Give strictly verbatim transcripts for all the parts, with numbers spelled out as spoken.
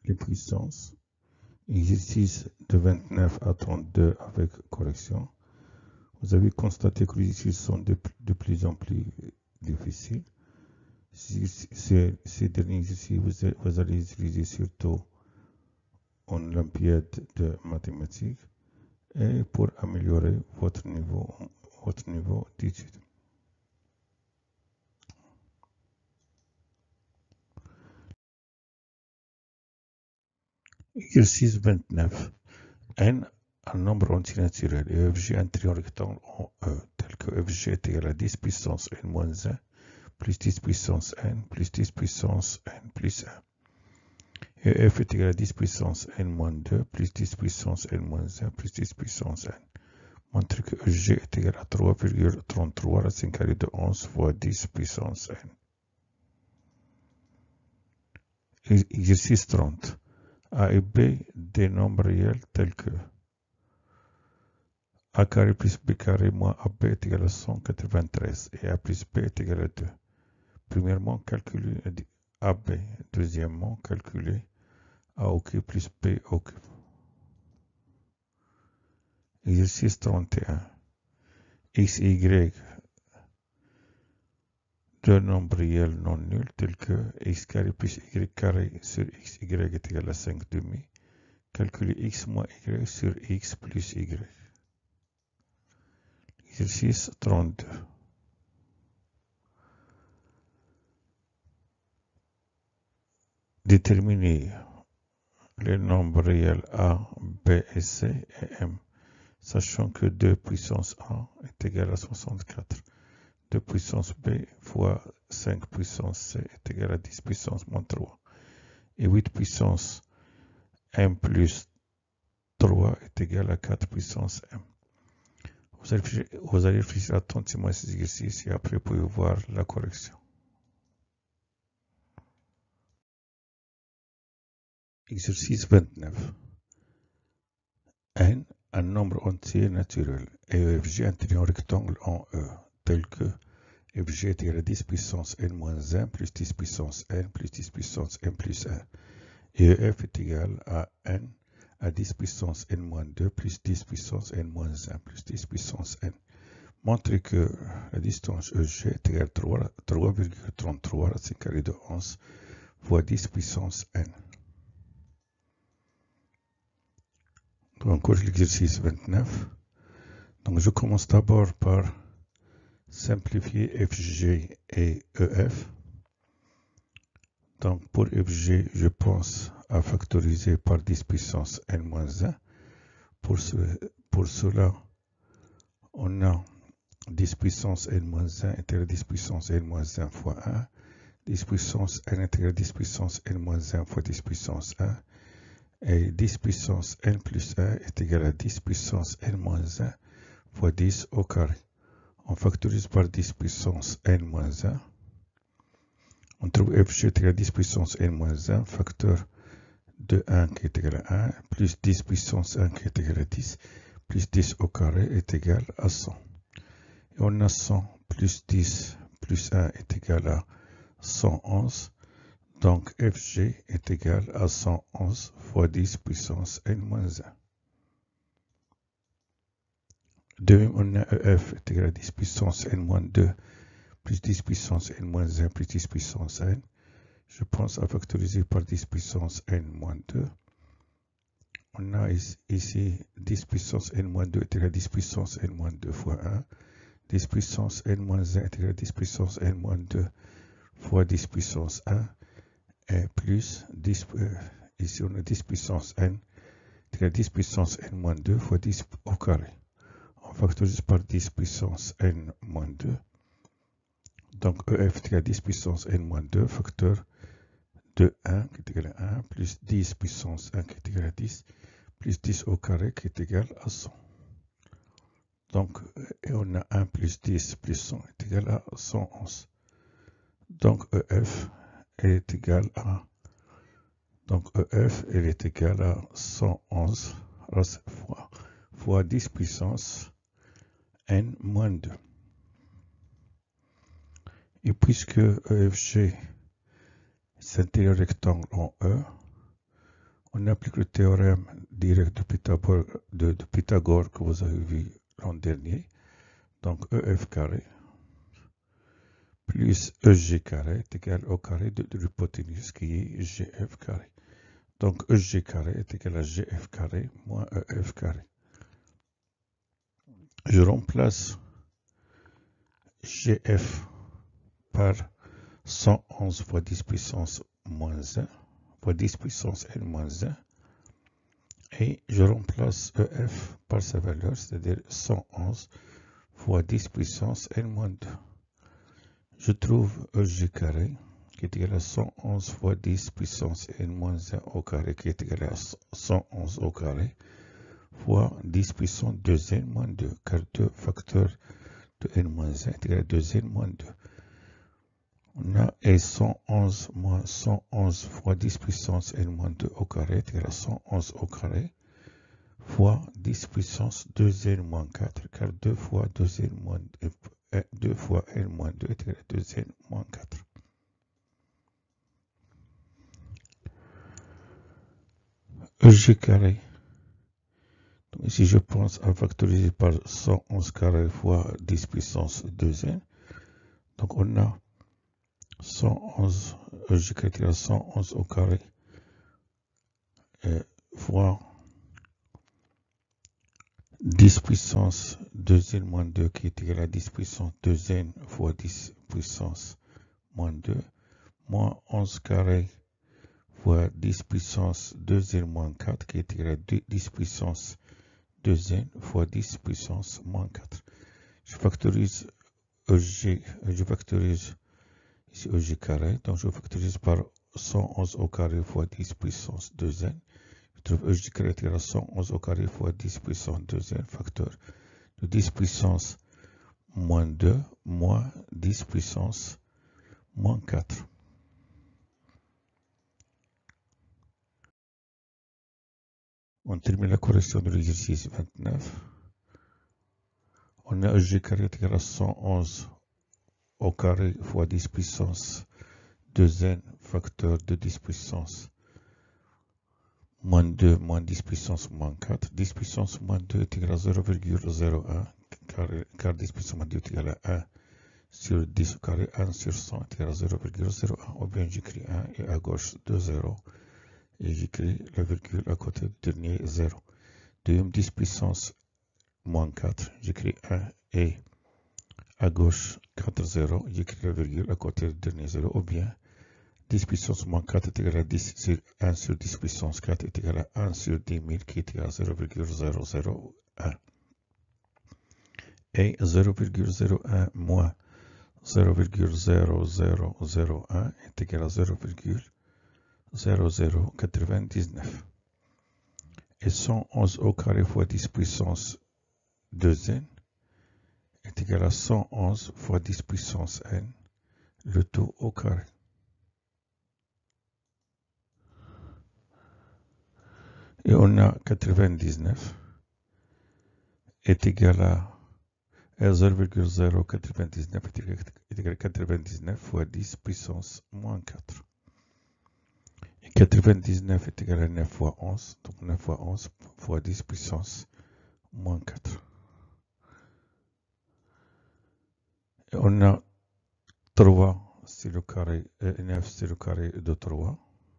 les puissances. Exercice de vingt-neuf à trente-deux avec correction. Vous avez constaté que les exercices sont de, de plus en plus difficiles. Ces, ces derniers exercices, vous, vous allez utiliser surtout en olympiade de mathématiques et pour améliorer votre niveau, votre niveau d'études. Exercice vingt-neuf. N, un nombre entier naturel et F G un triangle rectangle en E, tel que F G est égal à dix puissance n moins un, plus dix puissance n, plus dix puissance n plus un. Et F est égal à dix puissance n moins deux, plus dix puissance n moins un, plus dix puissance n. Montre que F G est égal à trois virgule trente-trois racine carrée de onze fois dix puissance n. Exercice trente. A et B des nombres réels tels que A carré plus B carré moins A B est égal à cent quatre-vingt-treize et A plus B est égal à deux. Premièrement, calculer A B. Deuxièmement, calculer A au cube plus B au cube. Exercice trente et un. X et Y, deux nombres réels non nuls tels que x carré plus y carré sur xy est égal à cinq demi. Calculer x moins y sur x plus y. Exercice trente-deux. Déterminer les nombres réels A, B et C et M, sachant que deux puissance A est égal à soixante-quatre. deux puissance B fois cinq puissance C est égal à dix puissance moins trois. Et huit puissance M plus trois est égal à quatre puissance M. Vous allez, vous allez réfléchir attentivement à ces exercices et après vous pouvez voir la correction. Exercice vingt-neuf. N, un nombre entier naturel, et F G un triangle rectangle en E, tel que F G est égal à dix puissance n moins un plus dix puissance n plus dix puissance n plus un. Et E F est égal à n à dix puissance n moins deux plus dix puissance n moins un plus dix puissance n. Montrez que la distance E G est égale à trois virgule trente-trois racine carrée de onze fois dix puissance n. Donc, encore l'exercice vingt-neuf. Donc, je commence d'abord par simplifier F G et E F. Donc, pour F G, je pense à factoriser par dix puissance n moins un. Pour, ce, pour cela, on a dix puissance n moins un est égal à dix puissance n moins un fois un. dix puissance n est égal à dix puissance n moins un fois dix puissance un. Et dix puissance n plus un est égal à dix puissance n moins un fois dix au carré. On factorise par dix puissance n moins un. On trouve F G est égal à dix puissance n moins un, facteur de un qui est égal à un, plus dix puissance un qui est égal à dix, plus dix au carré est égal à cent. Et on a cent plus dix plus un est égal à cent onze. Donc F G est égal à cent onze fois dix puissance n moins un. De même, on a E F est égal à dix puissance n moins deux plus dix puissance n moins un plus dix puissance n. Je pense à factoriser par dix puissance n moins deux. On a ici dix puissance n moins deux est égal à dix puissance n moins deux fois un. dix puissance n moins un est égal à dix puissance n moins deux fois dix puissance un. Et plus dix, euh, ici on a dix puissance n est égal à dix puissance n moins deux fois dix au carré. On factorise par dix puissance n moins deux. Donc E F est égal à dix puissance n moins deux, facteur de un qui est égal à un, plus dix puissance un qui est égal à dix, plus dix au carré qui est égal à cent. Donc, et on a un plus dix plus cent est égal à cent onze. Donc E F est égal à, donc E F elle est égale à cent onze fois, fois dix puissance n moins deux. Et puisque E F G c'est un triangle rectangle en E, On applique le théorème direct de Pythagore, de, de Pythagore que vous avez vu l'an dernier. Donc E F carré plus E G carré est égal au carré de, de l'hypoténuse qui est G F carré. Donc E G carré est égal à G F carré moins E F carré. Je remplace G F par cent onze fois dix puissance moins un, fois dix puissance n moins un, et je remplace E F par sa valeur, c'est-à-dire cent onze fois dix puissance n moins deux. Je trouve E G carré qui est égal à cent onze fois dix puissance n moins un au carré qui est égal à cent onze au carré fois dix puissance deux n moins deux, car deux facteurs de n moins un est égal à deux n moins deux. On a et cent onze moins cent onze fois dix puissance n moins deux au carré est égal à cent onze au carré fois dix puissance deux n moins quatre, car deux fois deux n moins deux, deux fois n moins deux est égal à deux n moins quatre. E G carré. Donc ici, je pense à factoriser par cent onze carré fois dix puissance deux n. Donc on a cent onze, E G carré est égal à cent onze au carré euh, fois dix puissance deux n moins deux qui est égal à dix puissance deux n fois dix puissance moins deux, moins onze carré fois dix puissance deux n moins quatre qui est égal à dix puissance deux n fois dix puissance moins quatre. Je factorise E G, je factorise ici E G carré, donc je factorise par cent onze au carré fois dix puissance deux n. Je trouve E G carré est égal à cent onze au carré fois dix puissance deux n, facteur de dix puissance moins deux moins dix puissance moins quatre. On termine la correction de l'exercice vingt-neuf. On a E G carré est égal à cent onze au carré fois dix puissance deux n, facteur de dix puissance moins deux moins dix puissance moins quatre. dix puissance moins deux est égal à zéro virgule zéro un, car, car dix puissance moins deux est égal à un sur dix au carré, un sur cent est égal à zéro virgule zéro un, ou bien j'écris un et à gauche deux zéros, et j'écris la virgule à côté du dernier zéro. Deuxième dix puissance moins quatre, j'écris un et à gauche quatre zéros, j'écris la virgule à côté du dernier zéro, ou bien dix puissance moins quatre est égal à dix sur un sur dix puissance quatre est égal à un sur dix mille qui est égal à zéro virgule zéro zéro un. Et zéro virgule zéro un moins zéro virgule zéro zéro zéro un est égal à zéro virgule zéro zéro quatre-vingt-dix-neuf. Et cent onze au carré fois dix puissance deux n est égal à cent onze fois dix puissance n, le tout au carré. Et on a quatre-vingt-dix-neuf est égal à zéro virgule zéro quatre-vingt-dix-neuf est égal à quatre-vingt-dix-neuf fois dix puissance moins quatre. Et quatre-vingt-dix-neuf est égal à neuf fois onze, donc neuf fois onze fois dix puissance moins quatre. Et on a trois, c'est le carré, et neuf c'est le carré de trois.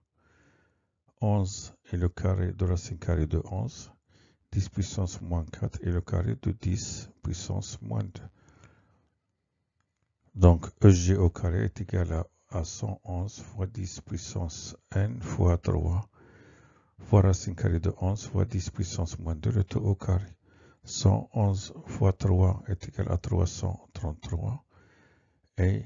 onze est le carré de racine carrée de onze. dix puissance moins quatre est le carré de dix puissance moins deux. Donc E G au carré est égal à, à cent onze fois dix puissance n fois trois fois racine carrée de onze fois dix puissance moins deux, le tout au carré. cent onze fois trois est égal à trois cent trente-trois. Et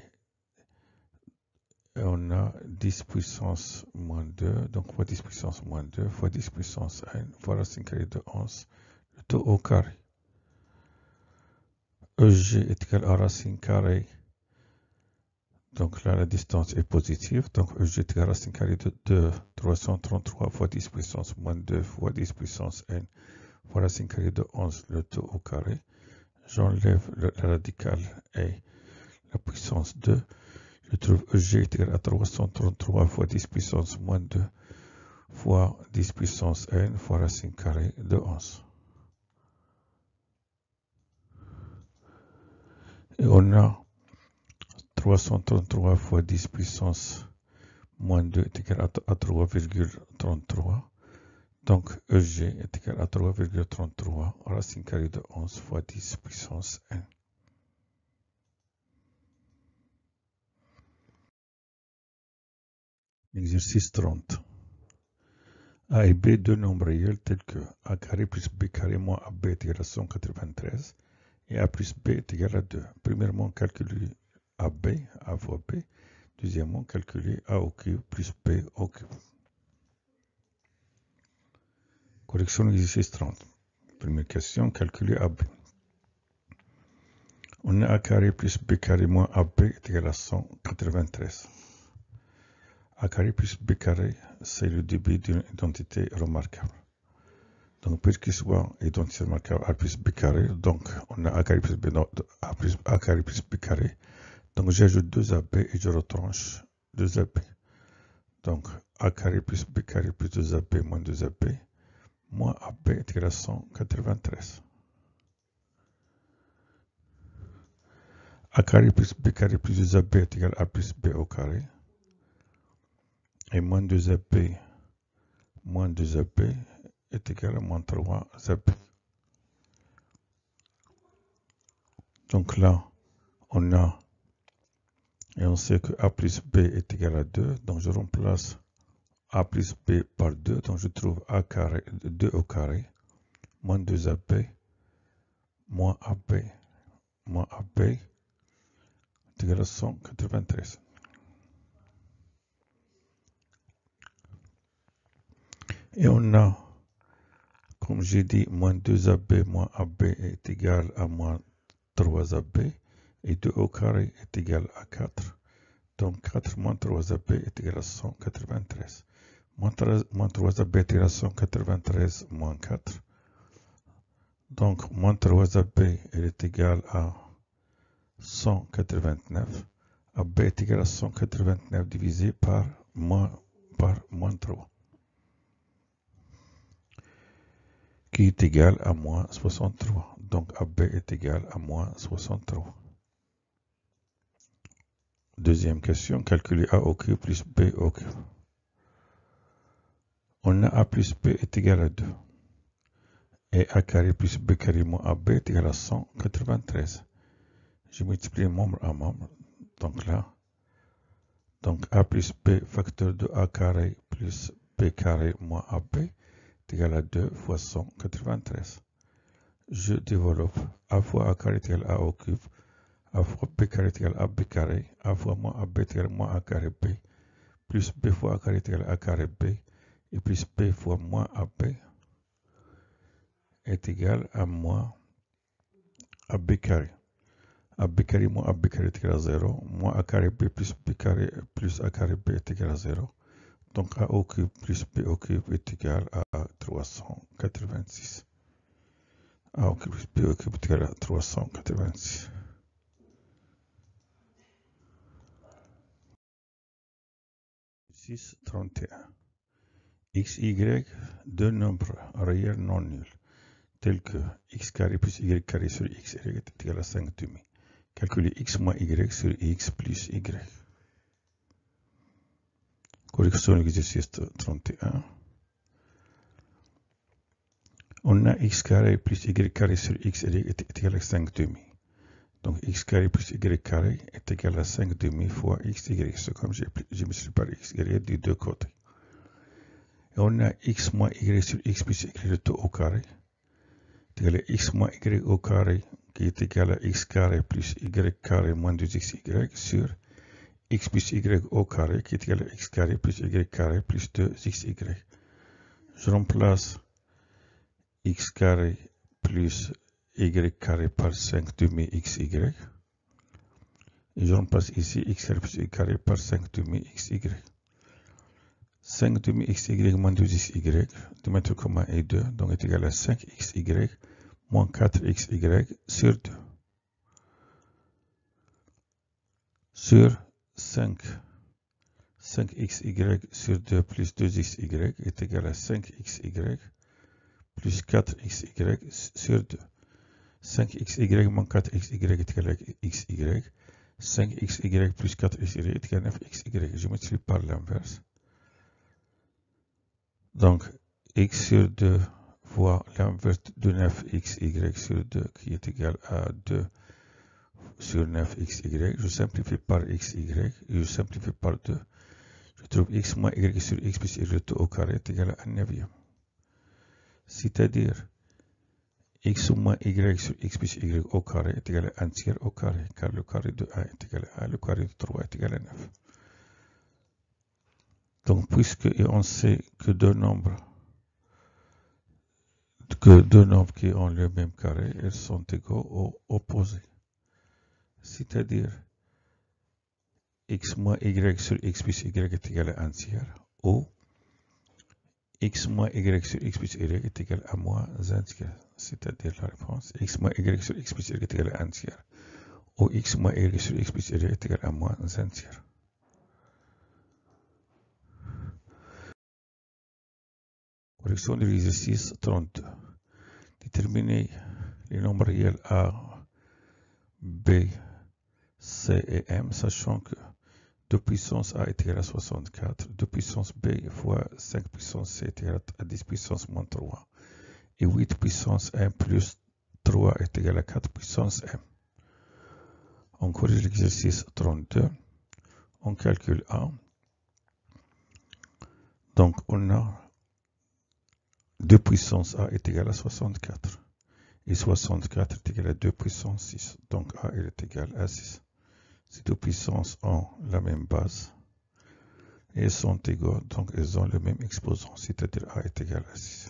on a dix puissance moins deux, donc fois dix puissance moins deux fois dix puissance n fois racine carrée de onze, le tout au carré. E G est égal à racine carrée, donc là la distance est positive, donc E G est égal à racine carrée de deux, trois cent trente-trois fois dix puissance moins deux fois dix puissance n fois racine carrée de onze, le tout au carré. J'enlève la radicale et la puissance deux. Je trouve E G est égal à trois cent trente-trois fois dix puissance moins deux fois dix puissance n fois racine carrée de onze. Et on a trois cent trente-trois fois dix puissance moins deux est égal à trois virgule trente-trois. Donc, E G est égal à trois virgule trente-trois racine carrée de onze fois dix puissance n. Exercice trente. A et B, deux nombres réels tels que A carré plus B carré moins A B est égal à cent quatre-vingt-treize et A plus B est égal à deux. Premièrement, calculer A B, A fois B. Deuxièmement, calculer A au cube plus B au cube. Correction de l'exercice trente. Première question, calculer A B. On a A carré plus B carré moins A B est égal à cent quatre-vingt-treize. A carré plus B carré, c'est le début d'une identité remarquable. Donc, puisqu'il soit identité remarquable A plus B carré, donc on a A carré plus B, non, A, plus, A carré plus B carré. Donc, j'ajoute deux A B et je retranche deux A B. Donc, A carré plus B carré plus deux A B moins deux A B, moins A B est égal à cent quatre-vingt-treize. A carré plus B carré plus deux A B est égal à A plus B au carré. Et moins deux A B moins deux A B est égal à moins trois A B. Donc là, on a, et on sait que A plus B est égal à deux, donc je remplace A plus B par deux, donc je trouve A carré, deux au carré, moins deux A B, moins A B, moins A B, est égal à cent quatre-vingt-treize. Et on a, comme j'ai dit, moins deux A B moins A B est égal à moins trois A B, et deux au carré est égal à quatre. Donc quatre moins trois A B est égal à cent quatre-vingt-treize. Moins trois A B est égal à cent quatre-vingt-treize moins quatre. Donc moins trois A B est égal à cent quatre-vingt-neuf. A B est égal à cent quatre-vingt-neuf divisé par moins, par moins trois. Qui est égal à moins soixante-trois. Donc A B est égal à moins soixante-trois. Deuxième question, calculer A au cube plus B au cube. On a A plus B est égal à deux. Et A carré plus B carré moins A B est égal à cent quatre-vingt-treize. Je multiplie membre à membre. Donc là, donc A plus B facteur de A carré plus B carré moins A B est égal à deux fois cent quatre-vingt-treize. Je développe A fois A carré est égal à A au cube. A fois B carré est égal à B carré. A fois moins A B est égal à moins A carré B. Plus B fois A carré est égal à A carré B. Et plus B fois moins A B est égal à moins A B carré. A B carré moins A B carré est égal à zéro. Moins A carré B plus B carré plus A carré B est égal à zéro. Donc A au cube plus B au cube est égal à trois cent quatre-vingt-six. A au cube plus B au cube est égal à trois cent quatre-vingt-six. six trente et un. X, Y, deux nombres réels non nuls, tels que x carré plus y carré sur x est égal à cinq demi. Calculer x moins y sur x plus y. Correction de l'exercice trente et un. On a x carré plus y carré sur x est égal à cinq demi. Donc x carré plus y carré est égal à cinq demi fois xy. C'est comme j'ai mis par xy des deux côtés. Et on a x moins y sur x plus y le tout au carré est égal à x moins y au carré qui est égal à x carré plus y carré moins deux xy sur x plus y au carré qui est égal à x carré plus y carré plus deux xy. Je remplace x carré plus y carré par cinq demi xy. Et je remplace ici x carré plus y carré par cinq demi xy. cinq demi xy moins deux xy, deux mètres commun est deux, donc est égal à cinq xy moins quatre xy sur deux. Sur cinq. cinq x y sur deux plus deux x y est égal à cinq x y plus quatre x y sur deux. cinq x y moins quatre x y est égal à x y. cinq x y plus quatre x y est égal à neuf x y. Je multiplie par l'inverse. Donc, x sur deux fois l'inverse de neuf x y sur deux qui est égal à deux sur neuf x y. Je simplifie par x y et je simplifie par deux. Je trouve x moins y sur x plus y tout au carré est égal à un neuvième. C'est-à-dire, x moins y sur x plus y au carré est égal à un tiers au carré, car le carré de un est égal à un, le carré de trois est égal à neuf. Donc, puisque on sait que deux nombres, que deux nombres qui ont le même carré, ils sont égaux aux opposés. C'est-à-dire, x moins y sur x plus y est égal à un tiers, ou x moins y sur x plus y est égal à moins un tiers. C'est-à-dire la réponse, x moins y sur x plus y est égal à un tiers, ou x moins y sur x plus y est égal à moins un tiers. Correction de l'exercice trente-deux. Déterminer les nombres réels A, B, C et M, sachant que deux puissance A est égal à soixante-quatre, deux puissance B fois cinq puissance C est égal à dix puissance moins trois, et huit puissance M plus trois est égal à quatre puissance M. On corrige l'exercice trente-deux, on calcule A. Donc on a deux puissance A est égal à soixante-quatre, et soixante-quatre est égal à deux puissance six, donc A est égal à six. Ces deux puissances ont la même base et sont égaux, donc elles ont le même exposant, c'est-à-dire A est égal à six.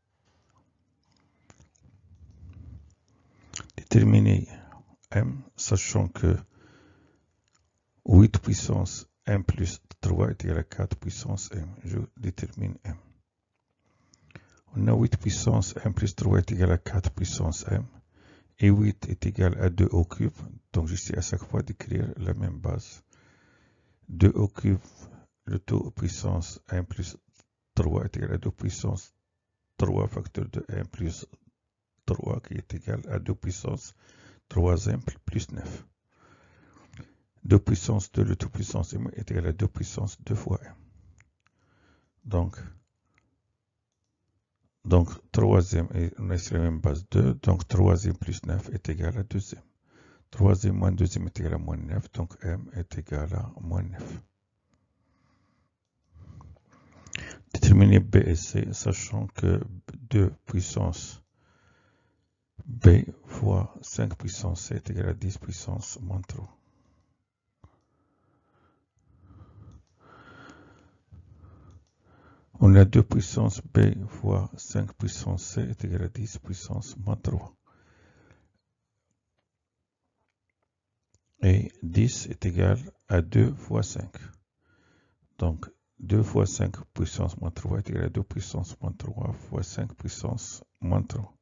Déterminer M, sachant que huit puissance M plus trois est égal à quatre puissance M. Je détermine M. On a huit puissance M plus trois est égal à quatre puissance M. Et huit est égal à deux au cube. Donc, j'essaie à chaque fois d'écrire la même base. deux au cube, le taux puissance M plus trois est égal à deux puissance trois facteur de M plus trois qui est égal à deux puissance trois M plus neuf. deux puissance deux, le taux puissance M est égal à deux puissance deux fois M. Donc, donc troisième, on a ici la même base deux, donc troisième plus neuf est égal à deuxième. troisième moins deuxième est égal à moins neuf, donc M est égal à moins neuf. Déterminer B et C, sachant que deux puissance B fois cinq puissance C est égal à dix puissance moins trois. On a deux puissance B fois cinq puissance C est égal à dix puissance moins trois. Et dix est égal à deux fois cinq. Donc, deux fois cinq puissance moins trois est égal à deux puissance moins trois fois cinq puissance moins trois.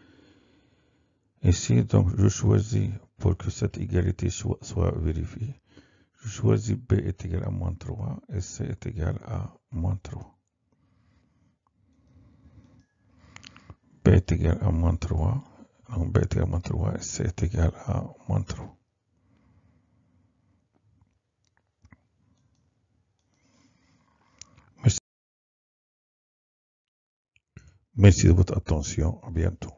Ici, donc, je choisis, pour que cette égalité soit, soit vérifiée, je choisis B est égal à moins trois et C est égal à moins trois. B est égal à moins trois, donc B est égal à moins trois et C est égal à moins trois. Merci de votre attention. À bientôt.